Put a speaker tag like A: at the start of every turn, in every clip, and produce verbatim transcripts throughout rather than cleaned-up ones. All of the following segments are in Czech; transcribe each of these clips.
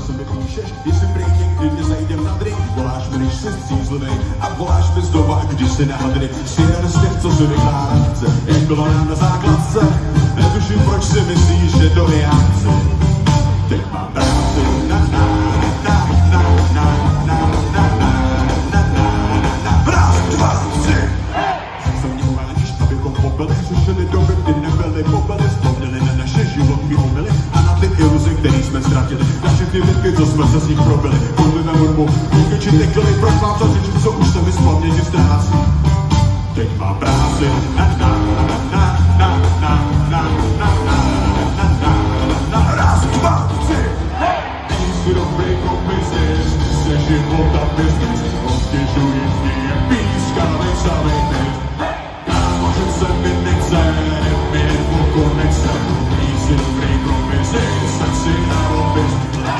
A: co mi píšeš, jestli prý někdy nezajdem na drink. Voláš mi, když jsi střízlivý a voláš mi znova, když jsi na hadry. Jsi jeden z těch, co si vykládat chce, jak bylo nám na základce. Netuším, proč si myslíš, že to já chci. Teď mám práci, na na na na na na na na na na na raz, dva, tři. Se mě uvádíš, abychom popili, řešili doby, kdy nebyly popily, vzpomněli na naše životní omily a na ty iluze, který jsme ztratili, na všechny bitky, co jsme se z nich probili. Mluvíme hudbu, kluky či tekly, proč mám to říct, co už se mi z paměti ztrácí. Teď mám práci, na na na na na na na na na na na raz, dva, tři. Nejsi dobrý kombisis, se života business, obtěžuješ mě jak pískavej samej dnes. Kámože se mi nechce, nemět po konexe. Nejsi dobrý kombisis, tak si na opis.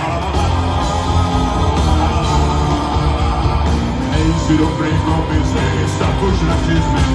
A: Nejsi dobrý kombisis, tak už radši zmiň.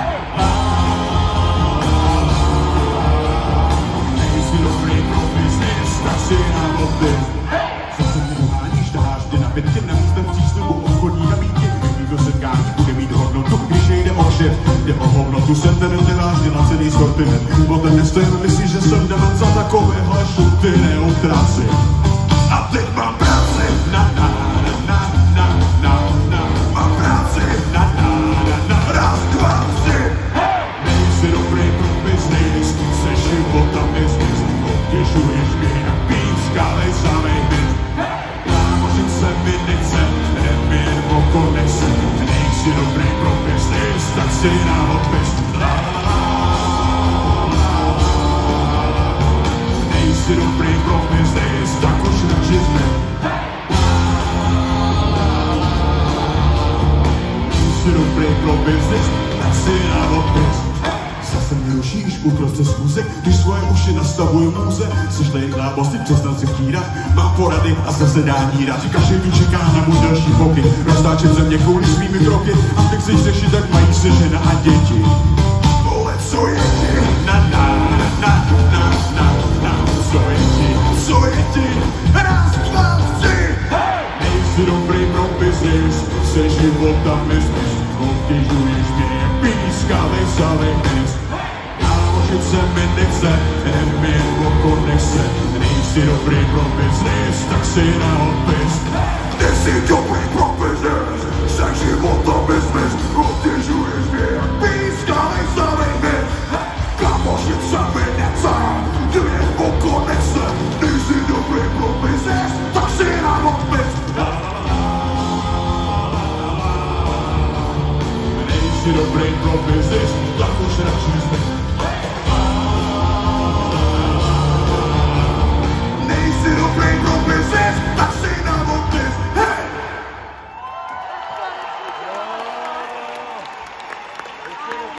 A: Nejsi dobrý kombisis, tak si na opis. Zase mě doháníš, taháš mě na bytky, navíc ten příslibu obchodní nabídky. Jakýto setkání bude mít hodnotu, když nejde o kšeft, jde o hodnotu. Jsem ten nevážně na celý sortiment. O ten nestojím, myslíš, že jsem dement za takovéhle šuty, neutráci. A teď mám práci, na na na na na na. Mám práci, na na na na. Raz, dva, tři. Nejsi dobrý pro business, se života business. Obtěžuješ mě jak pískavej samej hmyz. Kámožit se mi nechce, nemět o konexe. Nejsi dobrý pro business, tak si na odpis. Nejsi dobrý pro business, tak už radši zmiň. Nejsi dobrý pro business, tak si na odpis. Zase mě rušíš uprostřed schůzek, když svoje uši nastavuju můze. Jsi nejklábosti, přestan si vtírat, mám porady a zasedání rád. Říkáš, že mi čeká na můj další pokyn. Roztáčím země kvůli svými kroky a ty chceš řešit, tak mají se žena a děti. Vole, co je ti? Na na na na na na. Co je ti? Co je ti? Raz, dva, tři. Nejsi dobrý pro business, se života business. Obtěžuješ mě jak pískavej samej hmyz. Kámožit se mi nechce, nemět o konexe. Nejsi dobrý pro business, tak si na odpis. Nejsi dobrý pro business, se života business. Obtěžuješ mě jak pískavej samej hmyz. Kámožit se mi nechce, nemět o konexe. Nejsi dobrý pro business, tak si na odpis. Nejsi dobrý pro business, tak už radši zmiň.